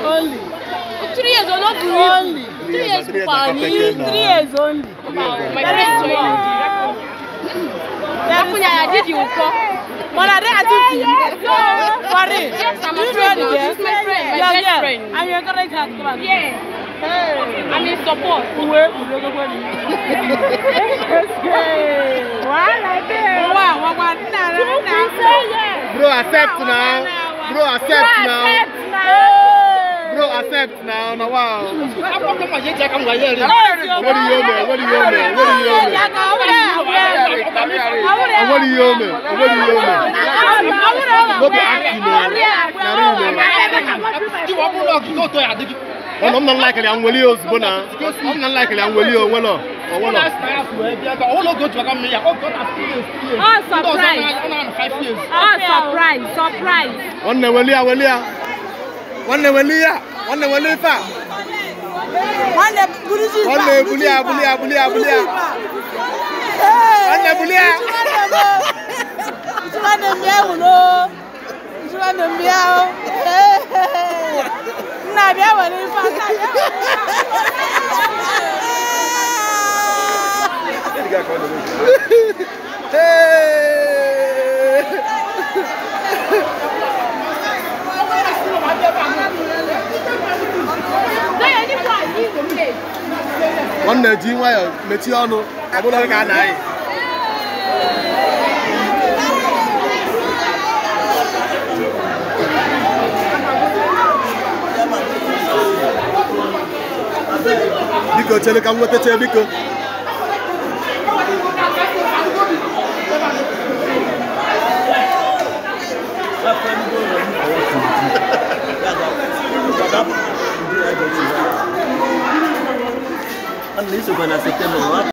only. 3 years or not Only. 3 years. 3 years only. My friend did you call? But I didn't worry. Yes, I'm a friend. She's my friend, my best friend. And you're going to come back. Yeah. I'm in support. Bro, accept now. Bro, accept now. Bro, accept now. No, wow. What do you mean? I'm not likely I'm Willio's Bona. I'm not likely I'm Willio. Well, surprise. One Willia. One day, Jim, why Metiano? I would like an eye. Biko, tell me what to tell Biko. At least you're going to